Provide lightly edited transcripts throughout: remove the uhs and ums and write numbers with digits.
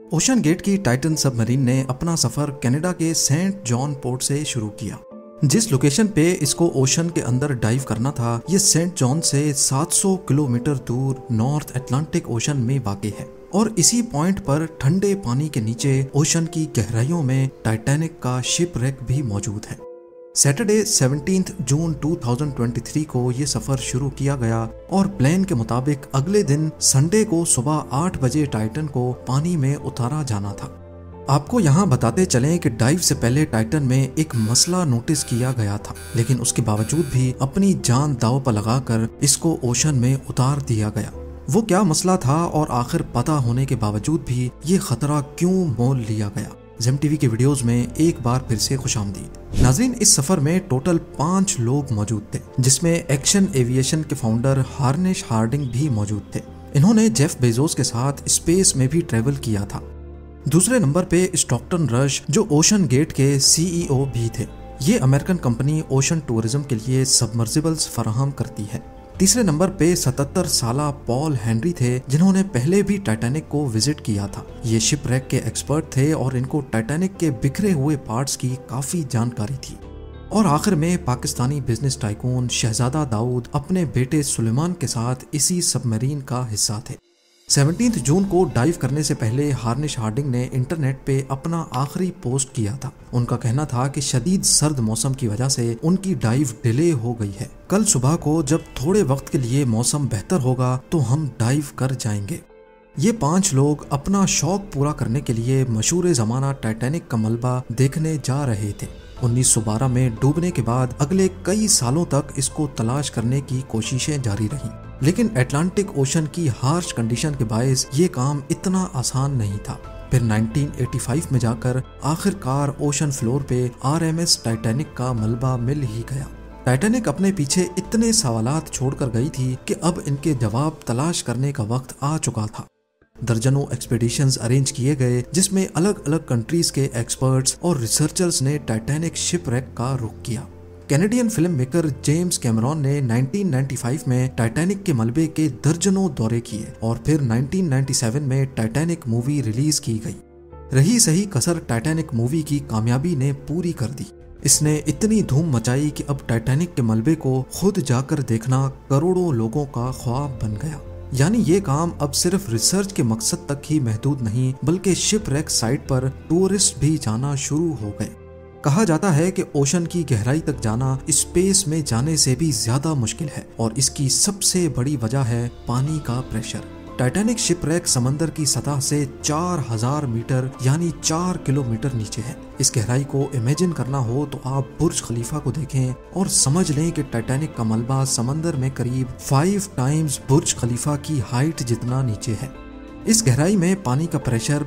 Ocean gate की Titan submarine ने अपना सफर कनाडा के सेंट जॉन पोर्ट से शुरू किया। जिस लोकेशन पे इसको ओशन के अंदर डाइव करना था, ये सेंट जॉन से 700 किलोमीटर दूर नॉर्थ अटलांटिक ओशन में वाक़ है और इसी पॉइंट पर ठंडे पानी के नीचे ओशन की गहराइयों में टाइटैनिक का शिपरेक भी मौजूद है। सैटरडे 17 जून 2023 को ये सफर शुरू किया गया और प्लान के मुताबिक अगले दिन संडे को सुबह 8 बजे टाइटन को पानी में उतारा जाना था। आपको यहाँ बताते चलें कि डाइव से पहले टाइटन में एक मसला नोटिस किया गया था, लेकिन उसके बावजूद भी अपनी जान दांव पर लगाकर इसको ओशन में उतार दिया गया। वो क्या मसला था और आखिर पता होने के बावजूद भी ये खतरा क्यों मोल लिया गया? जेम टीवी के वीडियोस में एक बार फिर से खुशामदीद। नाज़रीन, इस सफर में टोटल 5 लोग मौजूद थे, जिसमें एक्शन एविएशन के फाउंडर हार्निश हार्डिंग भी मौजूद थे। इन्होंने जेफ बेजोस के साथ स्पेस में भी ट्रेवल किया था। दूसरे नंबर पे स्टॉकटन रश, जो ओशन गेट के सीईओ भी थे। ये अमेरिकन कंपनी ओशन टूरिज्म के लिए सबमर्सिबल्स फराहम करती है। तीसरे नंबर पे 77 साला पॉल हेनरी थे, जिन्होंने पहले भी टाइटैनिक को विजिट किया था। ये शिपरेक के एक्सपर्ट थे और इनको टाइटैनिक के बिखरे हुए पार्ट्स की काफी जानकारी थी। और आखिर में पाकिस्तानी बिजनेस टाइकून शहजादा दाऊद अपने बेटे सुलेमान के साथ इसी सबमरीन का हिस्सा थे। 17 जून को डाइव करने से पहले हार्निश हार्डिंग ने इंटरनेट पे अपना आखिरी पोस्ट किया था। उनका कहना था कि शदीद सर्द मौसम की वजह से उनकी डाइव डिले हो गई है। कल सुबह को जब थोड़े वक्त के लिए मौसम बेहतर होगा तो हम डाइव कर जाएंगे। ये 5 लोग अपना शौक पूरा करने के लिए मशहूर ज़माना टाइटैनिक का मलबा देखने जा रहे थे। 1912 में डूबने के बाद अगले कई सालों तक इसको तलाश करने की कोशिशें जारी रहीं, लेकिन अटलांटिक ओशन की हार्श कंडीशन के बायस ये काम इतना आसान नहीं था। फिर 1985 में जाकर आखिरकार ओशन फ्लोर पे आरएमएस टाइटैनिक का मलबा मिल ही गया। टाइटैनिक अपने पीछे इतने सवालात छोड़कर गई थी कि अब इनके जवाब तलाश करने का वक्त आ चुका था। दर्जनों एक्सपीडिशंस अरेंज किए गए, जिसमें अलग अलग कंट्रीज के एक्सपर्ट्स और रिसर्चर्स ने टाइटैनिक शिपरेक का रुख किया। Canadian film maker James Cameron ने 1995 में टाइटैनिक के मलबे के दर्जनों दौरे किए और फिर 1997 में टाइटैनिक मूवी रिलीज की गई। रही सही कसर टाइटैनिक मूवी की कामयाबी ने पूरी कर दी। इसने इतनी धूम मचाई कि अब टाइटैनिक के मलबे को खुद जाकर देखना करोड़ों लोगों का ख्वाब बन गया। यानी ये काम अब सिर्फ रिसर्च के मकसद तक ही महदूद नहीं, बल्कि शिपरेक साइट पर टूरिस्ट भी जाना शुरू हो गए। कहा जाता है कि ओशन की गहराई तक जाना स्पेस में जाने से भी ज्यादा मुश्किल है और इसकी सबसे बड़ी वजह है पानी का प्रेशर। टाइटैनिक शिपरेक समंदर की सतह से 4000 मीटर यानी 4 किलोमीटर नीचे है। इस गहराई को इमेजिन करना हो तो आप बुर्ज खलीफा को देखें और समझ लें कि टाइटैनिक का मलबा समंदर में करीब 5 टाइम्स बुर्ज खलीफा की हाइट जितना नीचे है। इस गहराई में पानी का प्रेशर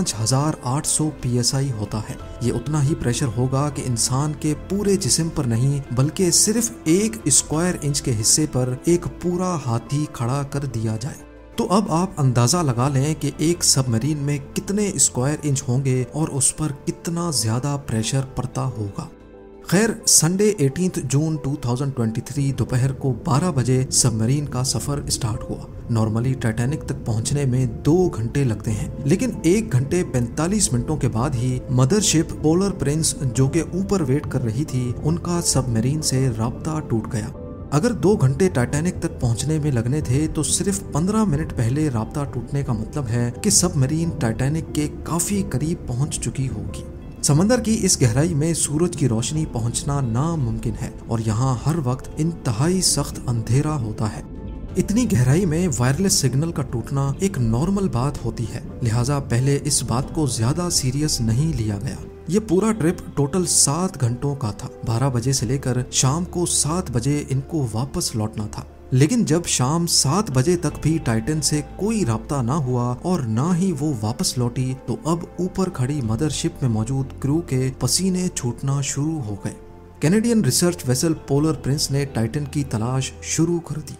5800 psi होता है। ये उतना ही प्रेशर होगा कि इंसान के पूरे जिस्म पर नहीं, बल्कि सिर्फ 1 स्क्वायर इंच के हिस्से पर एक पूरा हाथी खड़ा कर दिया जाए। तो अब आप अंदाजा लगा लें कि एक सबमरीन में कितने स्क्वायर इंच होंगे और उस पर कितना ज्यादा प्रेशर पड़ता होगा। खैर, संडे 18 जून 2023 दोपहर को 12 बजे सबमरीन का सफर स्टार्ट हुआ। नॉर्मली टाइटैनिक तक पहुंचने में 2 घंटे लगते हैं, लेकिन 1 घंटे 45 मिनटों के बाद ही मदरशिप पोलर प्रिंस, जो के ऊपर वेट कर रही थी, उनका सबमरीन से राब्ता टूट गया। अगर 2 घंटे टाइटैनिक तक पहुंचने में लगने थे तो सिर्फ 15 मिनट पहले राब्ता टूटने का मतलब है कि सबमरीन टाइटैनिक के काफी करीब पहुंच चुकी होगी। समंदर की इस गहराई में सूरज की रोशनी पहुंचना नामुमकिन है और यहाँ हर वक्त इंतहाई सख्त अंधेरा होता है। इतनी गहराई में वायरलेस सिग्नल का टूटना एक नॉर्मल बात होती है, लिहाजा पहले इस बात को ज्यादा सीरियस नहीं लिया गया। ये पूरा ट्रिप टोटल 7 घंटों का था। 12 बजे से लेकर शाम को 7 बजे इनको वापस लौटना था, लेकिन जब शाम 7 बजे तक भी टाइटन से कोई राब्ता ना हुआ और ना ही वो वापस लौटी, तो अब ऊपर खड़ी मदरशिप में मौजूद क्रू के पसीने छूटना शुरू हो गए। Canadian research vessel Polar Prince ने टाइटन की तलाश शुरू कर दी।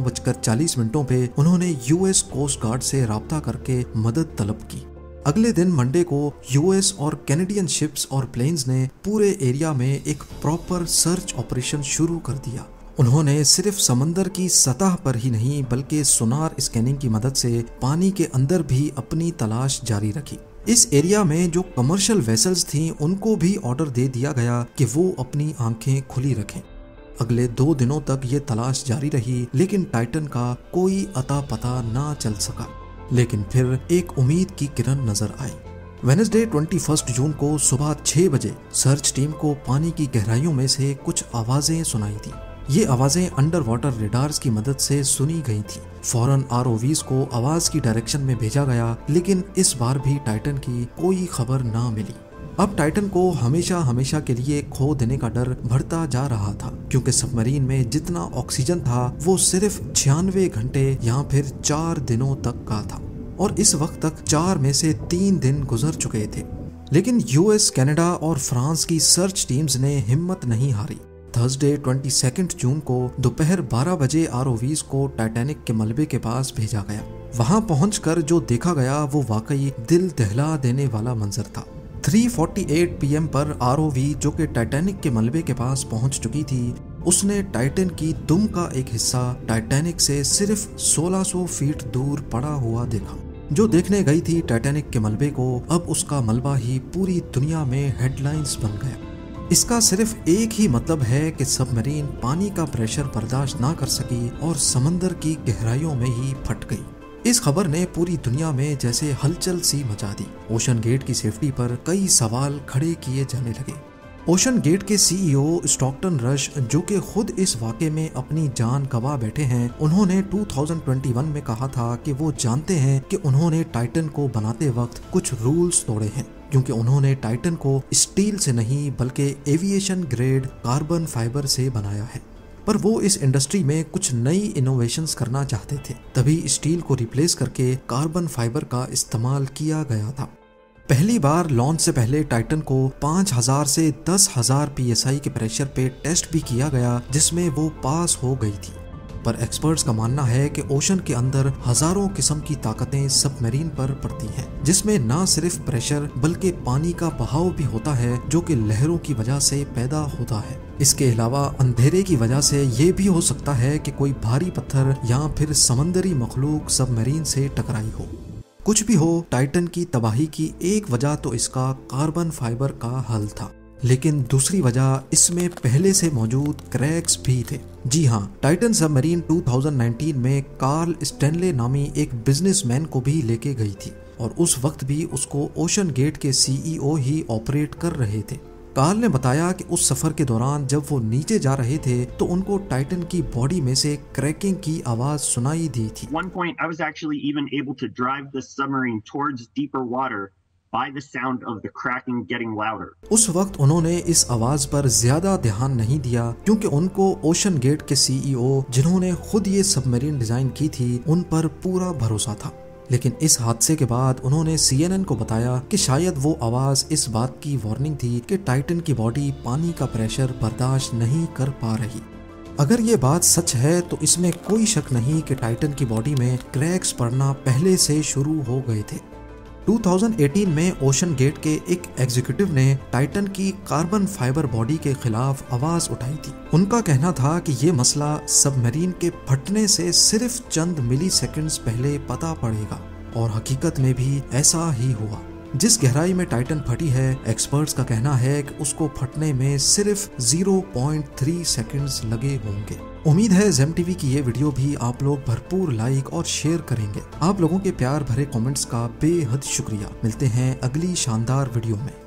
9:40 पे उन्होंने यूएस कोस्ट गार्ड से राब्ता करके मदद तलब की। अगले दिन मंडे को यूएस और कैनेडियन शिप्स और प्लेन्स ने पूरे एरिया में एक प्रॉपर सर्च ऑपरेशन शुरू कर दिया। उन्होंने सिर्फ समंदर की सतह पर ही नहीं बल्कि सोनार स्कैनिंग की मदद से पानी के अंदर भी अपनी तलाश जारी रखी। इस एरिया में जो कमर्शियल वेसल्स थी उनको भी ऑर्डर दे दिया गया कि वो अपनी आंखें खुली रखें। अगले 2 दिनों तक ये तलाश जारी रही, लेकिन टाइटन का कोई अता पता ना चल सका। लेकिन फिर एक उम्मीद की किरण नजर आई। वेडनेसडे 21 जून को सुबह 6 बजे सर्च टीम को पानी की गहराइयों में से कुछ आवाजें सुनाई थी। ये आवाजें अंडर वाटर रेडार्स की मदद से सुनी गई थी। फौरन आरओवीज को आवाज की डायरेक्शन में भेजा गया, लेकिन इस बार भी टाइटन की कोई खबर ना मिली। अब टाइटन को हमेशा हमेशा के लिए खो देने का डर बढ़ता जा रहा था, क्योंकि सबमरीन में जितना ऑक्सीजन था वो सिर्फ 96 घंटे या फिर 4 दिनों तक का था, और इस वक्त तक 4 में से 3 दिन गुजर चुके थे। लेकिन यूएस, कनाडा और फ्रांस की सर्च टीम्स ने हिम्मत नहीं हारी। थर्सडे 22 जून को दोपहर 12 बजे आरओवीज को टाइटैनिक के मलबे के पास भेजा गया। वहां पहुंचकर जो देखा गया वो वाकई दिल दहला देने वाला मंजर था। 3:48 PM पर आरओवी जो कि टाइटैनिक के मलबे के पास पहुंच चुकी थी, उसने टाइटन की दुम का एक हिस्सा टाइटैनिक से सिर्फ 1600 फीट दूर पड़ा हुआ देखा। जो देखने गई थी टाइटैनिक के मलबे को, अब उसका मलबा ही पूरी दुनिया में हेडलाइंस बन गया। इसका सिर्फ एक ही मतलब है कि सबमरीन पानी का प्रेशर बर्दाश्त ना कर सकी और समंदर की गहराइयों में ही फट गई। इस खबर ने पूरी दुनिया में जैसे हलचल सी मचा दी। ओशन गेट की सेफ्टी पर कई सवाल खड़े किए जाने लगे। ओशन गेट के सीईओ स्टॉकटन रश, जो कि खुद इस वाक़े में अपनी जान गंवा बैठे हैं, उन्होंने 2021 में कहा था कि वो जानते हैं कि उन्होंने टाइटन को बनाते वक्त कुछ रूल्स तोड़े हैं, क्योंकि उन्होंने टाइटन को स्टील से नहीं बल्कि एविएशन ग्रेड कार्बन फाइबर से बनाया है। पर वो इस इंडस्ट्री में कुछ नई इनोवेशंस करना चाहते थे, तभी स्टील को रिप्लेस करके कार्बन फाइबर का इस्तेमाल किया गया था। पहली बार लॉन्च से पहले टाइटन को 5000 से 10,000 PSI के प्रेशर पे टेस्ट भी किया गया, जिसमें वो पास हो गई थी। पर एक्सपर्ट्स का मानना है कि ओशन के अंदर हजारों किस्म की ताकतें सबमरीन पर पड़ती हैं, जिसमें ना सिर्फ प्रेशर बल्कि पानी का बहाव भी होता है, जो कि लहरों की वजह से पैदा होता है। इसके अलावा अंधेरे की वजह से ये भी हो सकता है कि कोई भारी पत्थर या फिर समंदरी मखलूक सबमरीन से टकराई हो। कुछ भी हो, टाइटन की तबाही की एक वजह तो इसका कार्बन फाइबर का हल था, लेकिन दूसरी वजह इसमें पहले से मौजूद क्रैक्स भी थे। जी हाँ, टाइटन सबमरीन 2019 में कार्ल स्टैनले नामी एक बिजनेसमैन को भी लेके गई थी, और उस वक्त भी उसको ओशन गेट के सीईओ ही ऑपरेट कर रहे थे। कार्ल ने बताया कि उस सफर के दौरान जब वो नीचे जा रहे थे तो उनको टाइटन की बॉडी में से क्रैकिंग की आवाज सुनाई दी थी। One point, I was actually even able to drive the submarine towards deeper water by the sound of the cracking getting louder. उस वक्त उन्होंने इस आवाज पर ज्यादा ध्यान नहीं दिया, क्योंकि उनको ओशन गेट के सीईओ, जिन्होंने खुद ये सबमरीन डिजाइन की थी, उन पर पूरा भरोसा था। लेकिन इस हादसे के बाद उन्होंने CNN को बताया कि शायद वो आवाज इस बात की वार्निंग थी कि टाइटन की बॉडी पानी का प्रेशर बर्दाश्त नहीं कर पा रही। अगर ये बात सच है तो इसमें कोई शक नहीं कि टाइटन की बॉडी में क्रैक्स पड़ना पहले से शुरू हो गए थे। 2018 में ओशन गेट के एक एग्जीक्यूटिव ने टाइटन की कार्बन फाइबर बॉडी के खिलाफ आवाज उठाई थी। उनका कहना था कि ये मसला सबमरीन के फटने से सिर्फ चंद मिली सेकेंड्स पहले पता पड़ेगा, और हकीकत में भी ऐसा ही हुआ। जिस गहराई में टाइटन फटी है, एक्सपर्ट्स का कहना है कि उसको फटने में सिर्फ 0.3 सेकंड्स लगे होंगे। उम्मीद है जेम टीवी की ये वीडियो भी आप लोग भरपूर लाइक और शेयर करेंगे। आप लोगों के प्यार भरे कमेंट्स का बेहद शुक्रिया। मिलते हैं अगली शानदार वीडियो में।